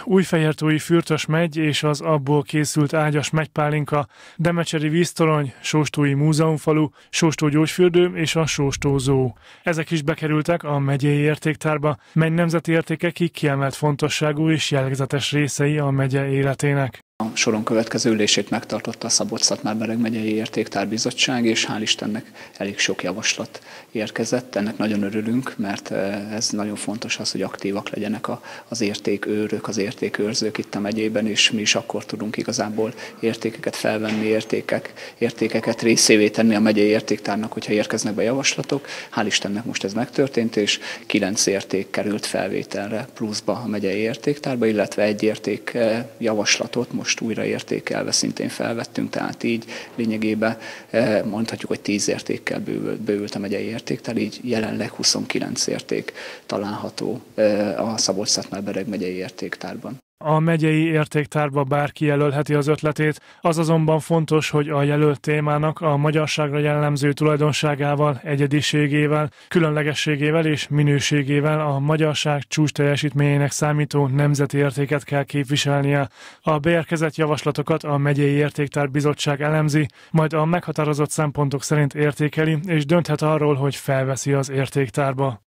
Újfehértói Fürtös megy és az abból készült ágyas megypálinka, Demecseri víztorony, Sóstói múzeumfalu, Sóstó gyógyfürdő és a Sóstó zoo. Ezek is bekerültek a megyei értéktárba, mely nemzeti értékekig kiemelt fontosságú és jellegzetes részei a megye életének. A soron következő ülését megtartotta a Szabolcs-Szatmár-Bereg megyei értéktárbizottság, és hál' Istennek elég sok javaslat érkezett. Ennek nagyon örülünk, mert ez nagyon fontos az, hogy aktívak legyenek az értékőrök, az értékőrzők itt a megyében, és mi is akkor tudunk igazából értékeket felvenni, értékeket részévé tenni a megyei értéktárnak, hogyha érkeznek be javaslatok. Hál' Istennek most ez megtörtént, és 9 érték került felvételre pluszba a megyei értéktárba, illetve egy érték javaslatot most újra értékelve szintén felvettünk, tehát így lényegében mondhatjuk, hogy 10 értékkel bővült a megyei értéktár, így jelenleg 29 érték található a Szabolcs-Szatmár-Bereg megyei értéktárban. A megyei értéktárba bárki jelölheti az ötletét, az azonban fontos, hogy a jelölt témának a magyarságra jellemző tulajdonságával, egyediségével, különlegességével és minőségével a magyarság csúcs teljesítményének számító nemzeti értéket kell képviselnie. A beérkezett javaslatokat a megyei értéktárbizottság elemzi, majd a meghatározott szempontok szerint értékeli és dönthet arról, hogy felveszi az értéktárba.